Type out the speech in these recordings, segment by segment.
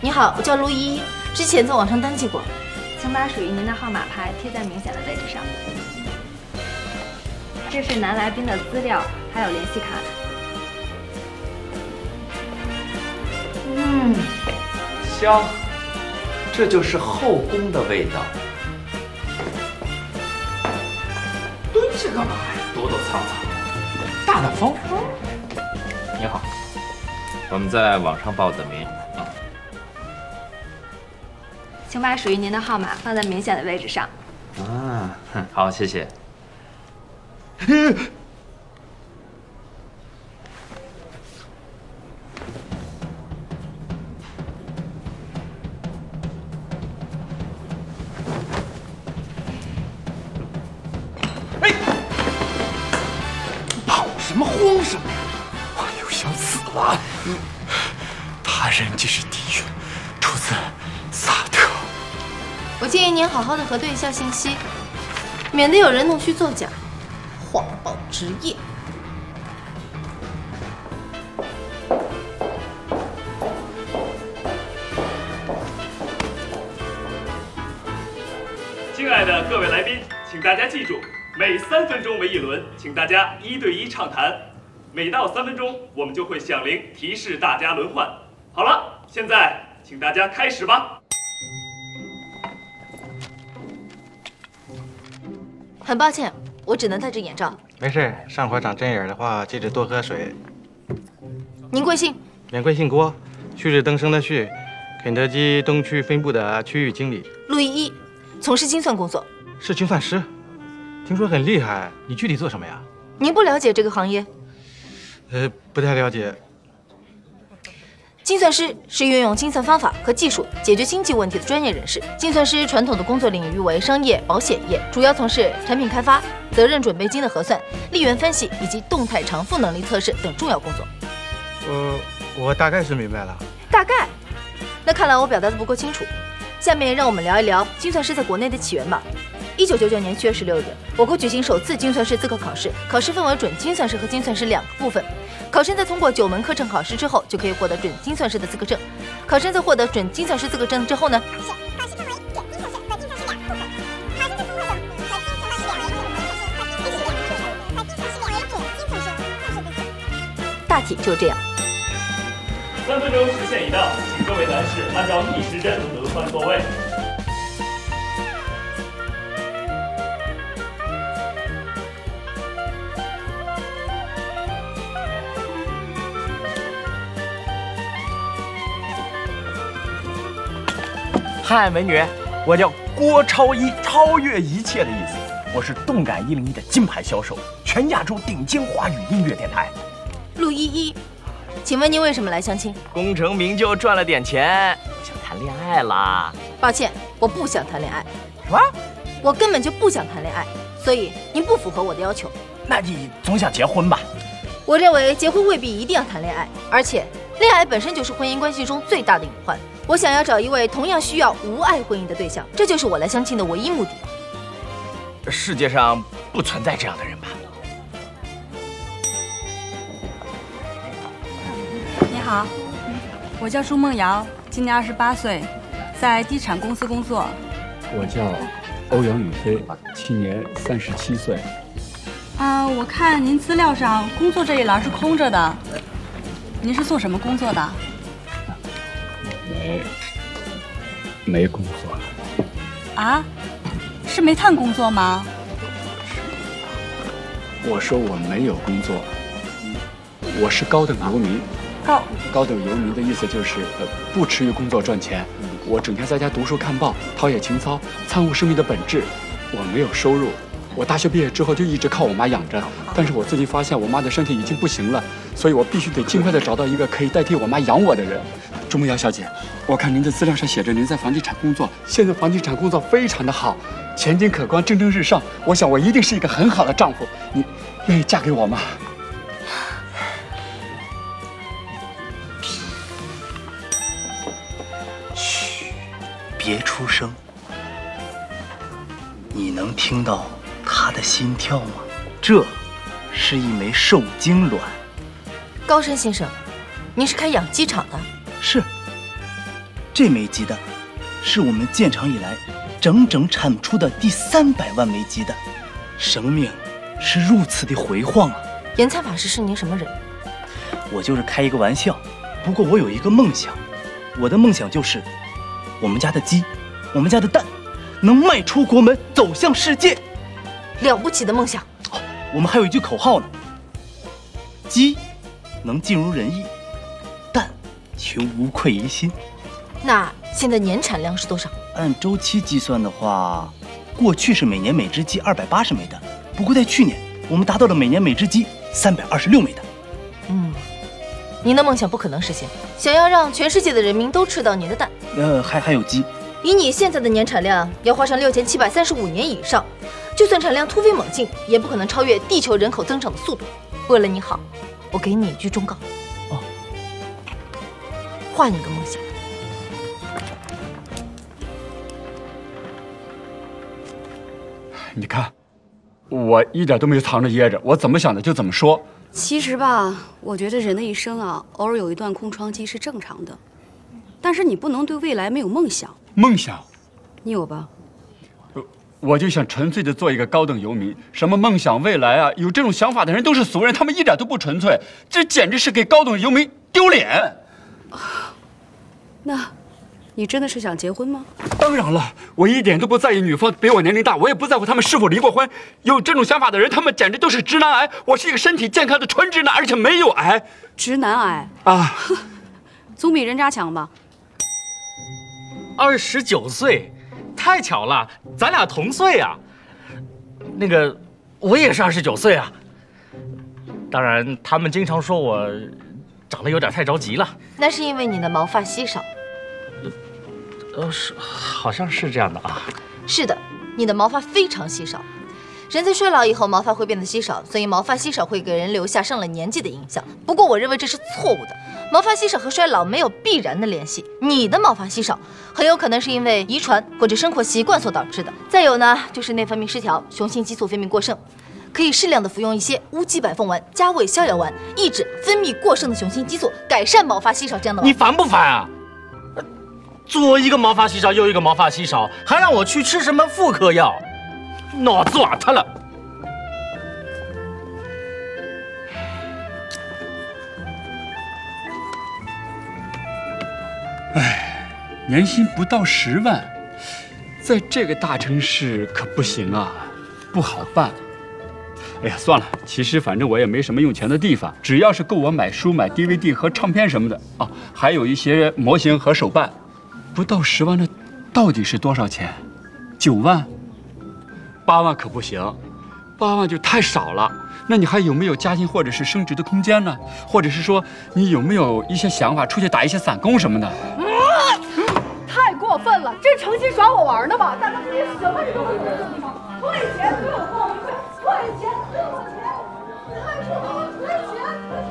你好，我叫陆依依，之前在网上登记过，请把属于您的号码牌贴在明显的位置上。这是男来宾的资料，还有联系卡。 香，这就是后宫的味道。蹲下干嘛呀？躲躲藏藏，大大方方。你好，我们在网上报的名。 请把属于您的号码放在明显的位置上。 啊，好，谢谢。 哎，跑什么慌什么呀？我又想死了。他人即是敌人，出自萨特。 我建议您好好的核对一下信息，免得有人弄虚作假，谎报职业。 亲爱的各位来宾，请大家记住，每3分钟为一轮，请大家1对1畅谈。每到3分钟，我们就会响铃提示大家轮换。好了，现在请大家开始吧。 很抱歉，我只能戴着眼罩。 没事，上火长针眼的话，记着多喝水。 您贵姓？ 免贵姓郭，旭日登升的旭，肯德基东区分部的区域经理。 陆依依，从事精算工作。 是精算师，听说很厉害。你具体做什么呀？ 您不了解这个行业？ 不太了解。 精算师是运用精算方法和技术解决经济问题的专业人士。精算师传统的工作领域为商业、保险业，主要从事产品开发、责任准备金的核算、利润分析以及动态偿付能力测试等重要工作。 我大概是明白了。 大概？那看来我表达的不够清楚。下面让我们聊一聊精算师在国内的起源吧。1999年7月16日，我国举行首次精算师资格考试，考试分为准精算师和精算师2个部分。考生在通过9门课程考试之后，就可以获得准精算师的资格证。考生在获得准精算师资格证之后呢， 考试分为准精算师和精算师2个部分。考生在通过和精算师2门课程和精算师2门课程和精算师2为准精算师考试资格。 大体就这样。 3分钟时限已到，请各位男士按照逆时针轮换座位。 嗨，美女，我叫郭超一，超越一切的意思。我是动感101的金牌销售，全亚洲顶尖华语音乐电台。 陆依依，请问您为什么来相亲？ 功成名就，赚了点钱，我想谈恋爱啦。 抱歉，我不想谈恋爱。 什么？ 我根本就不想谈恋爱，所以您不符合我的要求。 那你总想结婚吧？ 我认为结婚未必一定要谈恋爱，而且恋爱本身就是婚姻关系中最大的隐患。我想要找一位同样需要无爱婚姻的对象，这就是我来相亲的唯一目的。 世界上不存在这样的人吧？ 你好，我叫朱梦瑶，今年28岁，在地产公司工作。 我叫欧阳宇飞，今年37岁。 我看您资料上工作这一栏是空着的，您是做什么工作的？ 没工作。 啊？是煤炭工作吗？ 我说我没有工作，我是高等游民。高等游民的意思就是不持于工作赚钱。我整天在家读书看报，陶冶情操，参悟生命的本质。我没有收入。我大学毕业之后就一直靠我妈养着，但是我最近发现我妈的身体已经不行了，所以我必须得尽快的找到一个可以代替我妈养我的人。朱梦瑶小姐，我看您的资料上写着您在房地产工作，现在房地产工作非常的好，前景可观，蒸蒸日上。我想我一定是一个很好的丈夫，你愿意嫁给我吗？ 嘘，别出声。你能听到他的心跳吗？这是一枚受精卵。 高山先生，您是开养鸡场的？ 是。 这枚鸡蛋是我们建厂以来整整产出的第300万枚鸡蛋，生命是如此的辉煌啊！ 延参法师是您什么人？ 我就是开一个玩笑，不过我有一个梦想，我的梦想就是我们家的鸡，我们家的蛋能迈出国门，走向世界。 了不起的梦想！ 我们还有一句口号呢：鸡能尽如人意，蛋却无愧于心。 那现在年产量是多少？ 按周期计算的话，过去是每年每只鸡280枚蛋，不过在去年我们达到了每年每只鸡326枚蛋。 您的梦想不可能实现，想要让全世界的人民都吃到您的蛋， 还有鸡。 以你现在的年产量，要花上6735年以上，就算产量突飞猛进，也不可能超越地球人口增长的速度。为了你好，我给你一句忠告。换一个梦想。 你看，我一点都没藏着掖着，我怎么想的就怎么说。 其实吧，我觉得人的一生啊，偶尔有一段空窗期是正常的，但是你不能对未来没有梦想。 梦想， 你有吧？ 我就想纯粹的做一个高等游民。什么梦想未来啊，有这种想法的人都是俗人，他们一点都不纯粹，这简直是给高等游民丢脸。 那，你真的是想结婚吗？ 当然了，我一点都不在意女方比我年龄大，我也不在乎他们是否离过婚。有这种想法的人，他们简直都是直男癌。我是一个身体健康的纯直男，而且没有癌。 直男癌啊， 总比人渣强吧 ？29岁，太巧了，咱俩同岁啊。那个，我也是29岁啊。当然，他们经常说我长得有点太着急了。 那是因为你的毛发稀少。 好像是这样的啊。 是的，你的毛发非常稀少。人在衰老以后，毛发会变得稀少，所以毛发稀少会给人留下上了年纪的印象。不过我认为这是错误的，毛发稀少和衰老没有必然的联系。你的毛发稀少，很有可能是因为遗传或者生活习惯所导致的。再有呢，就是内分泌失调，雄性激素分泌过剩。可以适量的服用一些乌鸡白凤丸、加味逍遥丸，抑制分泌过剩的雄性激素，改善毛发稀少这样的。 你烦不烦啊？左一个毛发稀少，右一个毛发稀少，还让我去吃什么妇科药，脑子瓦特了。 唉，年薪不到10万，在这个大城市可不行啊，不好办。哎呀，算了，其实反正我也没什么用钱的地方，只要是够我买书、买 DVD 和唱片什么的啊，还有一些模型和手办。不到10万，那到底是多少钱？9万？8万可不行，8万就太少了。那你还有没有加薪或者是升职的空间呢？或者是说你有没有一些想法，出去打一些散工什么的？ 太过分了，这诚心耍我玩呢吧？大家这些什么人都会有这种地方，退钱给我报名费，退钱给我钱，退钱退钱。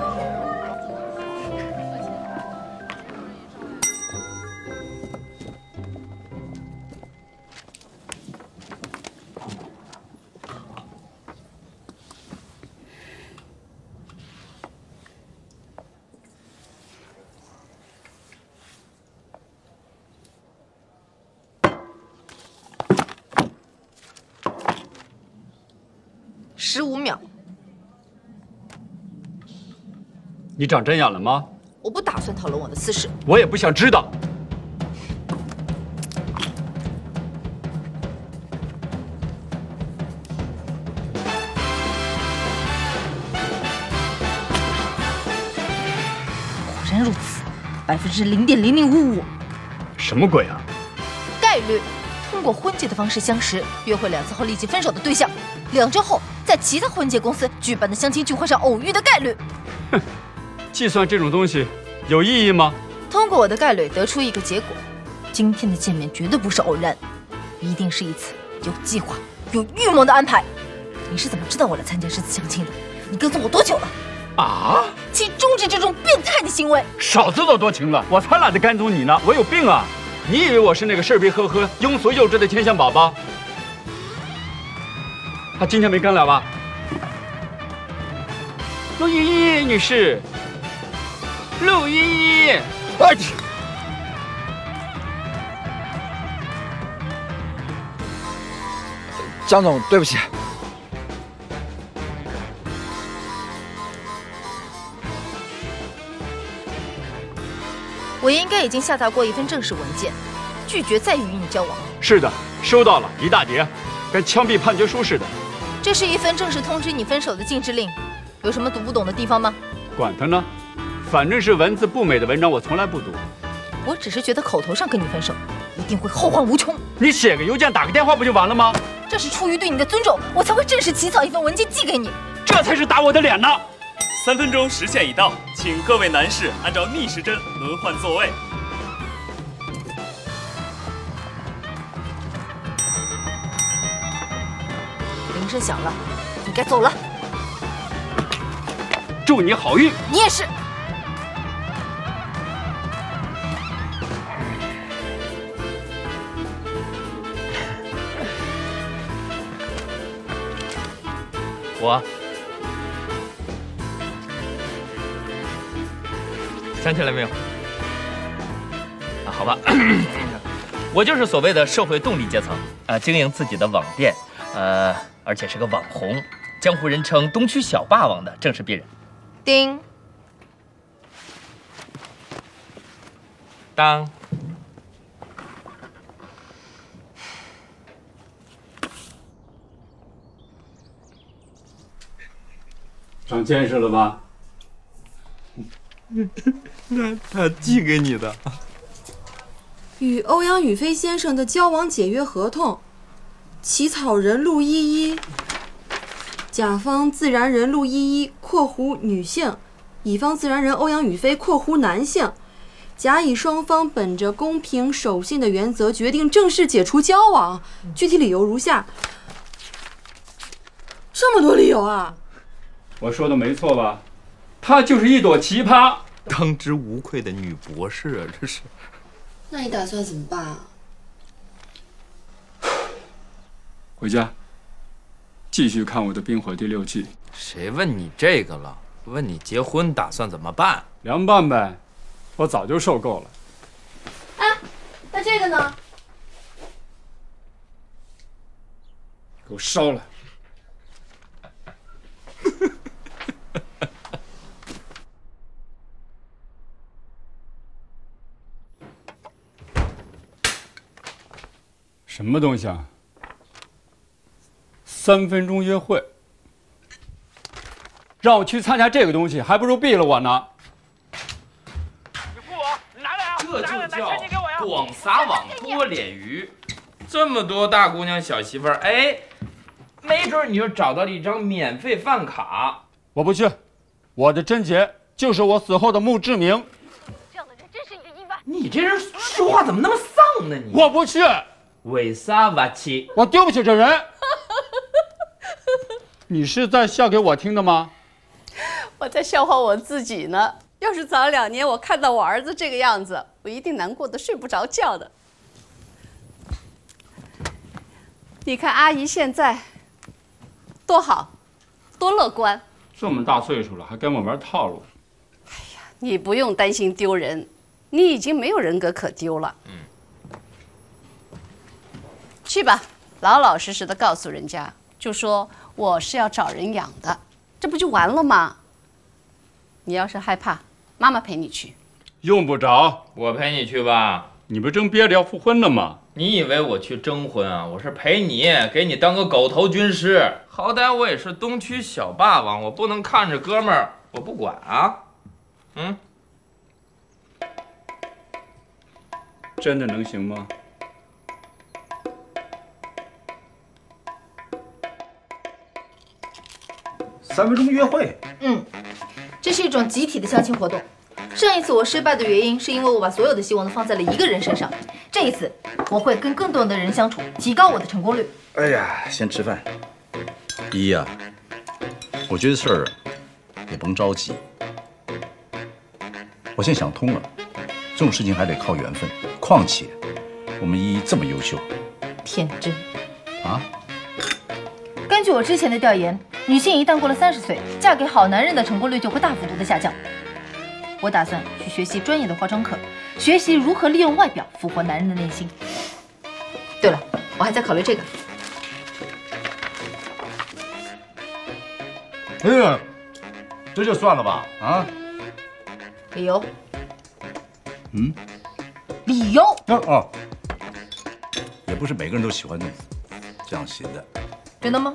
15秒。 你长针眼了吗？ 我不打算讨论我的私事。 我也不想知道。 果然如此，0.0055%。 什么鬼啊？ 概率。通过婚介的方式相识，约会2次后立即分手的对象，2周后在其他婚介公司举办的相亲聚会上偶遇的概率。 哼，计算这种东西有意义吗？ 通过我的概率得出一个结果：今天的见面绝对不是偶然，一定是一次有计划、有预谋的安排。你是怎么知道我来参加这次相亲的？你跟踪我多久了？ 啊！ 请终止这种变态的行为！ 少自作多情了，我才懒得跟踪你呢，我有病啊！你以为我是那个事儿逼呵呵、庸俗幼稚的天香宝宝？他今天没跟了吧？陆依依女士，陆依依， 江总，对不起。 我应该已经下达过一份正式文件，拒绝再与你交往。 是的，收到了，一大叠，跟枪毙判决书似的。 这是一份正式通知你分手的禁制令，有什么读不懂的地方吗？ 管他呢，反正是文字不美的文章，我从来不读。 我只是觉得口头上跟你分手，一定会后患无穷。 你写个邮件，打个电话不就完了吗？ 这是出于对你的尊重，我才会正式起草一份文件寄给你。 这才是打我的脸呢 ！3分钟时限已到，请各位男士按照逆时针轮换座位。 铃声响了，你该走了。 祝你好运。 你也是。 我想起来没有？啊，好吧，我就是所谓的社会动力阶层啊，经营自己的网店，而且是个网红，江湖人称东区小霸王的正是鄙人。 叮当。 长见识了吧？ 那他寄给你的。 与欧阳宇飞先生的交往解约合同，起草人陆依依，甲方自然人陆依依（括弧女性），乙方自然人欧阳宇飞（括弧男性）。甲乙双方本着公平守信的原则，决定正式解除交往。具体理由如下。这么多理由啊！ 我说的没错吧？她就是一朵奇葩， 当之无愧的女博士啊！这是。 那你打算怎么办啊？ 回家，继续看我的《冰火》第6季。 谁问你这个了？问你结婚打算怎么办？ 凉拌呗，我早就受够了。 哎，那这个呢？ 给我烧了！什么东西啊？3分钟约会，让我去参加这个东西，还不如毙了我呢。 你付我，你拿来啊！ 这就叫广撒网多脸鱼。这么多大姑娘小媳妇儿，哎，没准你就找到了一张免费饭卡。 我不去，我的贞洁就是我死后的墓志铭。 这样的人真是你的意外。 你这人说话怎么那么丧呢？你我不去。 为啥不去？ 我丢不起这人。你是在笑给我听的吗？ 我在笑话我自己呢。要是早2年我看到我儿子这个样子，我一定难过的睡不着觉的。你看阿姨现在多好，多乐观。 这么大岁数了，还跟我玩套路。 哎呀，你不用担心丢人，你已经没有人格可丢了。去吧，老老实实的告诉人家，就说我是要找人养的，这不就完了吗？你要是害怕，妈妈陪你去。 用不着， 我陪你去吧。 你不正憋着要复婚呢吗？ 你以为我去征婚啊？我是陪你，给你当个狗头军师。好歹我也是东区小霸王，我不能看着哥们儿我不管啊。 真的能行吗 ？3分钟约会。 这是一种集体的相亲活动。上一次我失败的原因是因为我把所有的希望都放在了一个人身上。这一次我会跟更多的人相处，提高我的成功率。 哎呀，先吃饭。依依啊，我觉得事儿也甭着急。我现在想通了，这种事情还得靠缘分。况且我们依依这么优秀。 天真啊！ 根据我之前的调研，女性一旦过了30岁，嫁给好男人的成功率就会大幅度的下降。我打算去学习专业的化妆课，学习如何利用外表俘获男人的内心。对了，我还在考虑这个。 这就算了吧，啊？ 理由？ 嗯？ 理由？ 哦，也不是每个人都喜欢这样写的。 真的吗？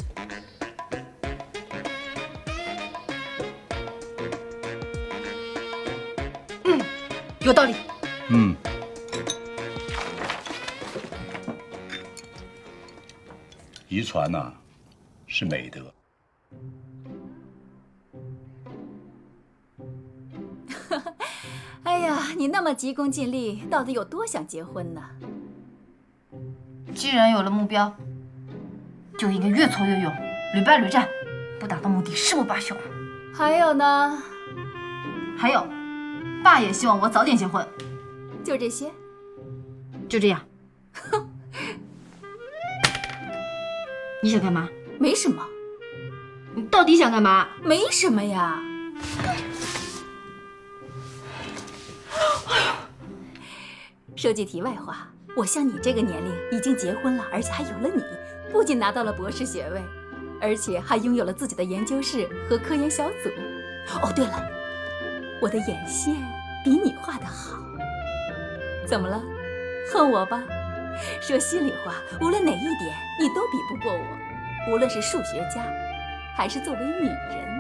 有道理。 遗传呐，是美德。 哎呀，你那么急功近利，到底有多想结婚呢？ 既然有了目标，就应该越挫越勇，屡败屡战，不达到目的誓不罢休。 还有呢？ 还有，爸也希望我早点结婚。 就这些？ 就这样。你想干嘛？ 没什么。 你到底想干嘛？ 没什么呀。说句题外话，我像你这个年龄已经结婚了，而且还有了你，不仅拿到了博士学位，而且还拥有了自己的研究室和科研小组。哦，对了，我的眼线比你画的好。怎么了？恨我吧？说心里话，无论哪一点你都比不过我，无论是数学家，还是作为女人。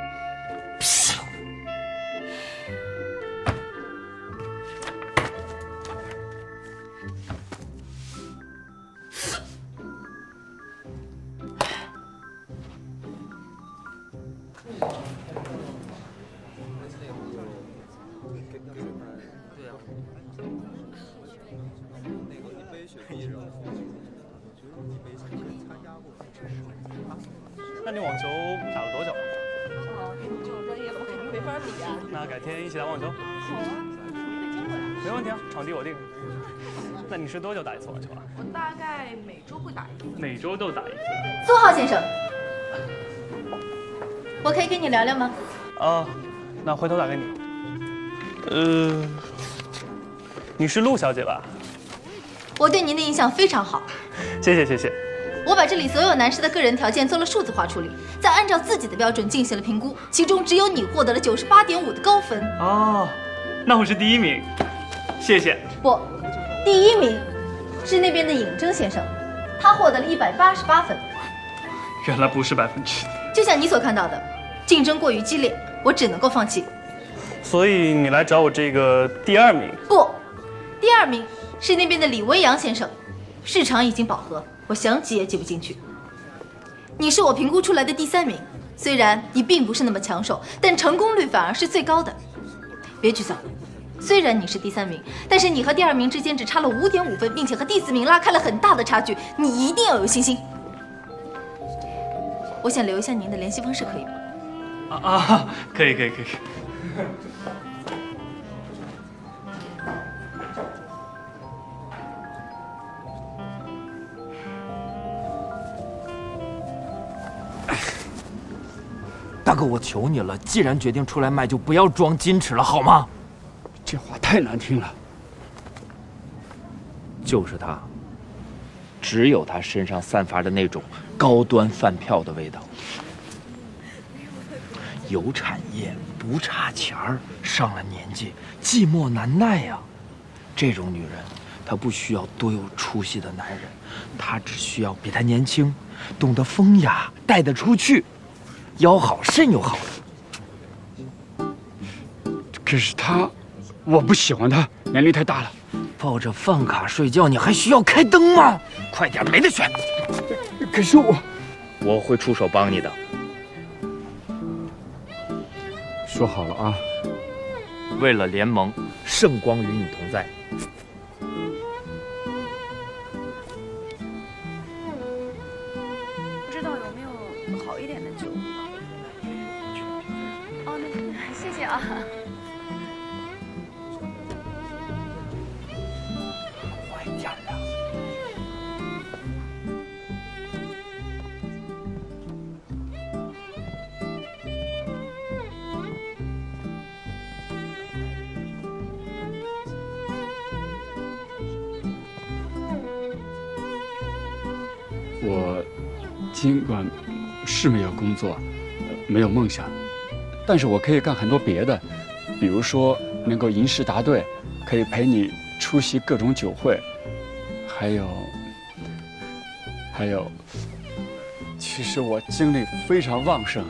那你网球打了多久了？ 这种专业不肯定没法比啊。 那改天一起打网球？好啊，没问题啊，场地我定。那你是多久打一次网球啊？ 我大概每周会打一次。 每周都打一次。 苏浩先生，我可以跟你聊聊吗？ 哦，那回头打给你。你是陆小姐吧？ 我对您的印象非常好。 谢谢谢谢。 我把这里所有男士的个人条件做了数字化处理，再按照自己的标准进行了评估，其中只有你获得了98.5的高分。 哦，那我是第1名，谢谢。 不，第1名是那边的尹征先生，他获得了188分。 原来不是100%。 就像你所看到的，竞争过于激烈，我只能够放弃。 所以你来找我这个第2名？ 不，第2名是那边的李威阳先生，市场已经饱和，我想挤也挤不进去。你是我评估出来的第3名，虽然你并不是那么抢手，但成功率反而是最高的。别沮丧，虽然你是第3名，但是你和第2名之间只差了5.5分，并且和第4名拉开了很大的差距，你一定要有信心。我想留一下您的联系方式，可以吗？ 可以。 大哥，我求你了，既然决定出来卖，就不要装矜持了，好吗？ 这话太难听了。 就是他，只有他身上散发的那种高端饭票的味道。有产业不差钱儿，上了年纪寂寞难耐呀。这种女人，她不需要多有出息的男人，她只需要比她年轻，懂得风雅，带得出去。腰好肾又好的， 可是他，我不喜欢他，年龄太大了。 抱着饭卡睡觉，你还需要开灯吗？快点，没得选。 可是我会出手帮你的。 说好了啊， 为了联盟，圣光与你同在。 不知道有没有好一点的酒？哦，那谢谢啊。 快点啊！ 我尽管是没有工作， 没有梦想，但是我可以干很多别的，比如说能够吟诗答对，可以陪你出席各种酒会，还有，其实我精力非常旺盛。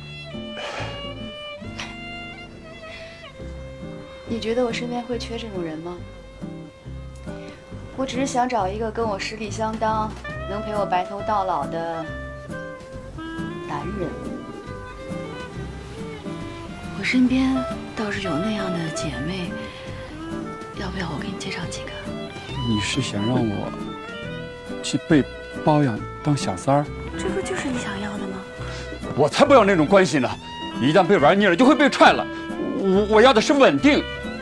你觉得我身边会缺这种人吗？我只是想找一个跟我实力相当，能陪我白头到老的男人。我身边倒是有那样的姐妹，要不要我给你介绍几个？ 你是想让我去被包养当小三儿？ 这不就是你想要的吗？ 我才不要那种关系呢！一旦被玩腻了，就会被踹了。我要的是稳定。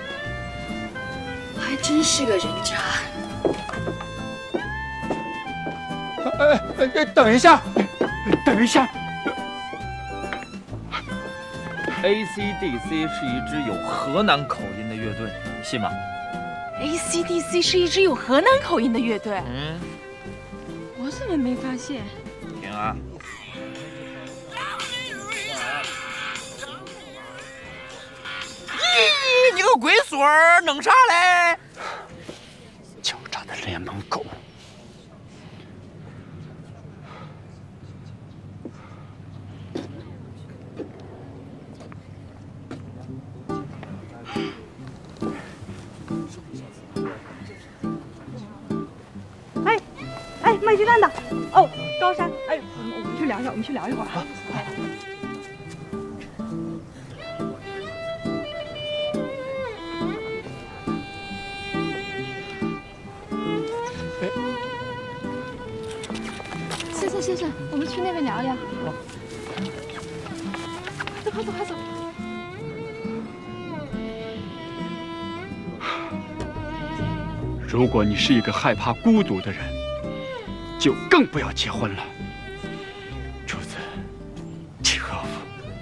还真是个人渣！ 等一下，等一下。 AC/DC 是一支有河南口音的乐队，信吗 ？AC/DC 是一支有河南口音的乐队。我怎么没发现？ 听啊。咦，你个龟孙儿，弄啥嘞？ 狡诈的联盟狗！ 哎，卖鸡蛋的，哦，高山，哎，我们去聊一下，我们去聊一会儿啊。 先生，我们去那边聊聊。走，快走，快走。 如果你是一个害怕孤独的人，就更不要结婚了。主子，契诃夫。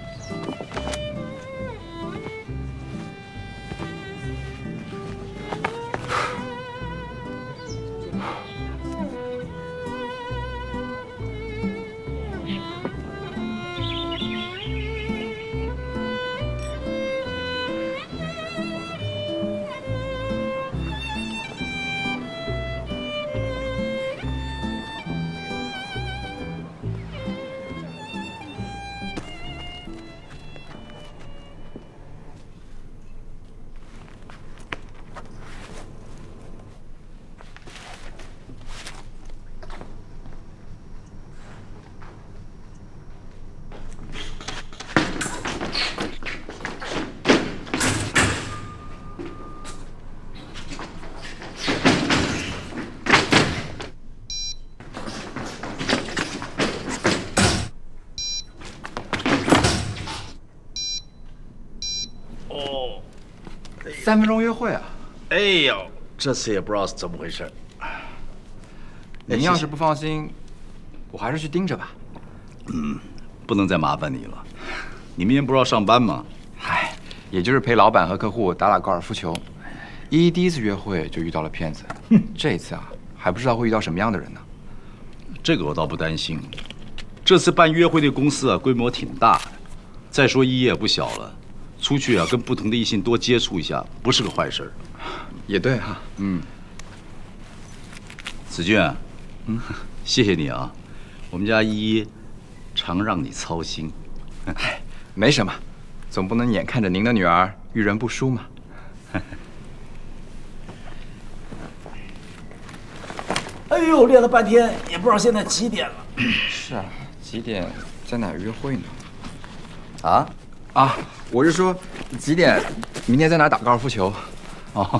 3分钟约会啊！ 哎呦，这次也不知道是怎么回事。 您要是不放心，我还是去盯着吧。 不能再麻烦你了。你明天不是要上班吗？ 嗨，也就是陪老板和客户打高尔夫球。依依第一次约会就遇到了骗子，这一次啊，还不知道会遇到什么样的人呢。 这个我倒不担心。这次办约会那公司啊，规模挺大的。再说依依也不小了。出去啊，跟不同的异性多接触一下，不是个坏事。 也对哈， 子俊，谢谢你啊，我们家依依常让你操心。 哎，没什么，总不能眼看着您的女儿遇人不淑嘛。 哎呦，练了半天，也不知道现在几点了。 是啊，几点在哪约会呢？ 啊， 我是说几点明天在哪打高尔夫球？ 哦。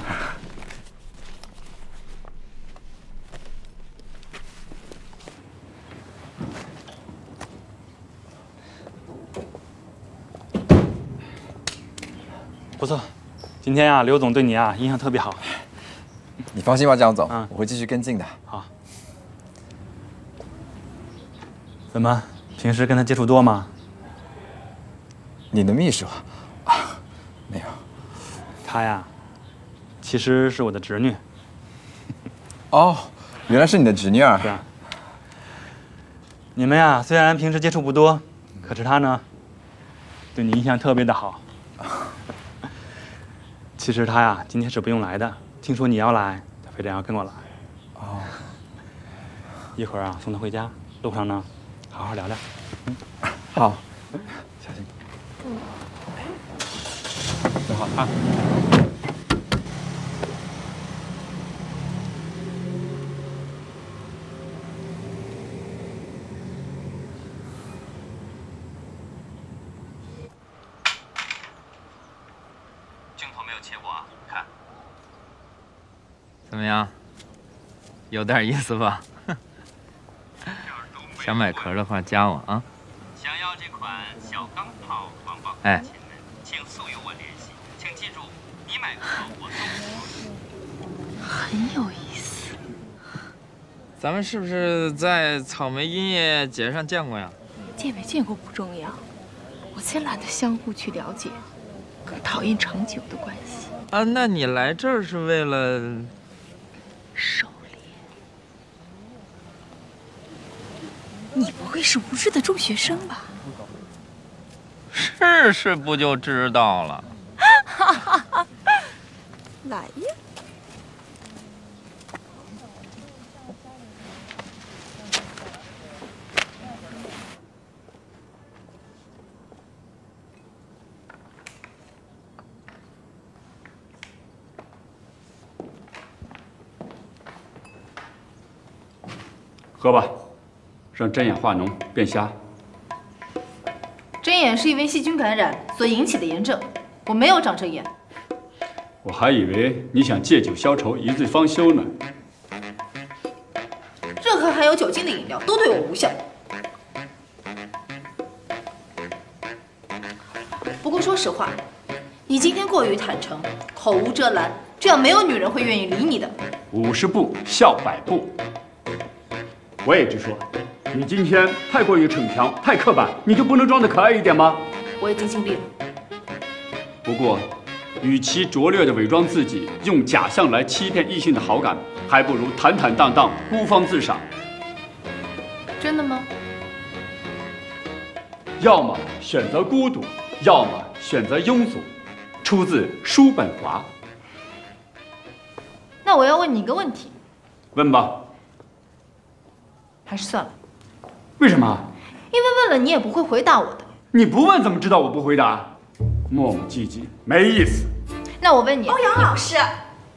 不错，今天啊，刘总对你啊印象特别好。 你放心吧，江总，我会继续跟进的。 好。怎么，平时跟他接触多吗？ 你的秘书啊？没有。 她呀，其实是我的侄女。 哦，原来是你的侄女儿。 是啊。你们呀，虽然平时接触不多，可是她呢， 对你印象特别的好。其实他呀，今天是不用来的。听说你要来，他非得要跟我来。哦。一会儿啊，送他回家，路上呢，好好聊聊。 好， 小心。走好啊。 镜头没有切过啊，看。怎么样？有点意思吧？想买壳的话加我啊。想要这款小钢炮王宝强亲们，请速与我联系。请记住，你买壳我送。 很有意思。 咱们是不是在草莓音乐节上见过呀？ 见没见过不重要，我才懒得相互去了解，更讨厌长久的关系。 啊，那你来这儿是为了狩猎？你不会是无知的中学生吧？ 试试不就知道了。 来呀！ 喝吧，让睁眼化脓变瞎。 睁眼是因为细菌感染所引起的炎症，我没有长睁眼。 我还以为你想借酒消愁，一醉方休呢。 任何含有酒精的饮料都对我无效。不过说实话，你今天过于坦诚，口无遮拦，这样没有女人会愿意理你的。 50步笑100步。我也直说，你今天太过于逞强，太刻板，你就不能装得可爱一点吗？ 我已经尽力了。 不过，与其拙劣地伪装自己，用假象来欺骗异性的好感，还不如坦坦荡荡，孤芳自赏。 真的吗？ 要么选择孤独，要么选择庸俗。出自叔本华。 那我要问你一个问题。 问吧。 还是算了。 为什么？ 因为问了你也不会回答我的。 你不问怎么知道我不回答？磨磨唧唧，没意思。 那我问你， 欧阳老师，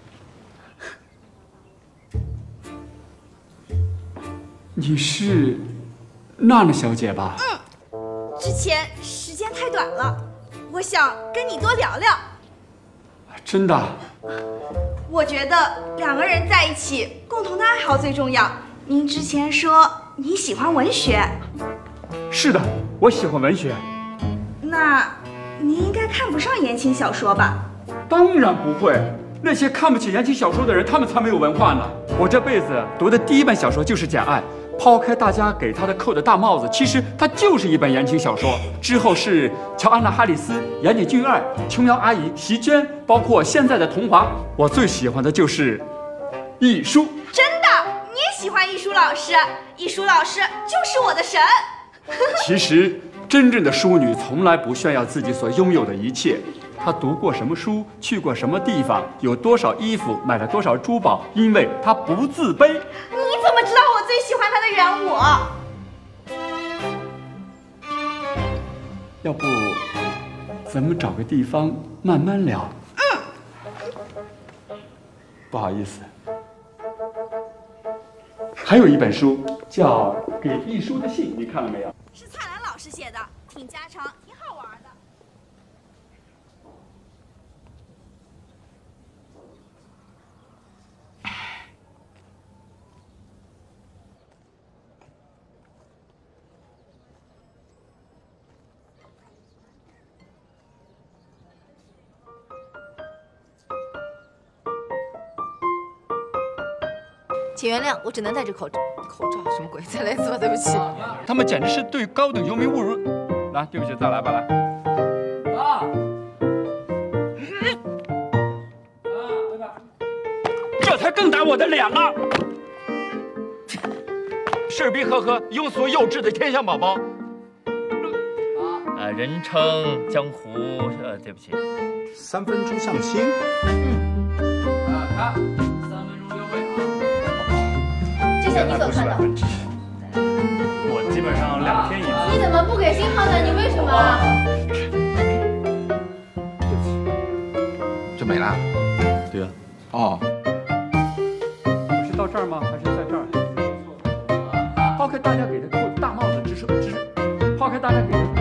你是娜娜小姐吧？ 之前时间太短了，我想跟你多聊聊。 真的？ 我觉得两个人在一起，共同的爱好最重要。您之前说你喜欢文学。 是的，我喜欢文学。 那您应该看不上言情小说吧？ 当然不会，那些看不起言情小说的人，他们才没有文化呢。我这辈子读的第一本小说就是《简爱》，抛开大家给他的扣的大帽子，其实它就是一本言情小说。之后是乔安娜·哈里斯、岩井俊二、琼瑶阿姨、席娟，包括现在的桐华。我最喜欢的就是亦舒。 真的？你也喜欢亦舒老师？亦舒老师就是我的神。 其实，真正的淑女从来不炫耀自己所拥有的一切。她读过什么书，去过什么地方，有多少衣服，买了多少珠宝，因为她不自卑。 你怎么知道我最喜欢她的原我？ 要不，咱们找个地方慢慢聊。不好意思。还有一本书叫《给亦舒的信》，你看了没有？ 是蔡澜老师写的，挺家常，挺好玩的。 请原谅，我只能戴着口罩。口罩什么鬼？再来一次吧，对不起。 他们简直是对高等游民侮辱！来，对不起，再来吧，来。这才更打我的脸了！事必呵呵，庸俗幼稚的天香宝宝。 人称江湖，对不起 ，3分钟相亲。 他3分钟约会这是你所看到。 我基本上2天一次。 你怎么不给信号呢？你为什么？ 就没了。 对啊。 哦。 是到这儿吗？还是在这儿？抛开大家给的大帽子，抛开大家给的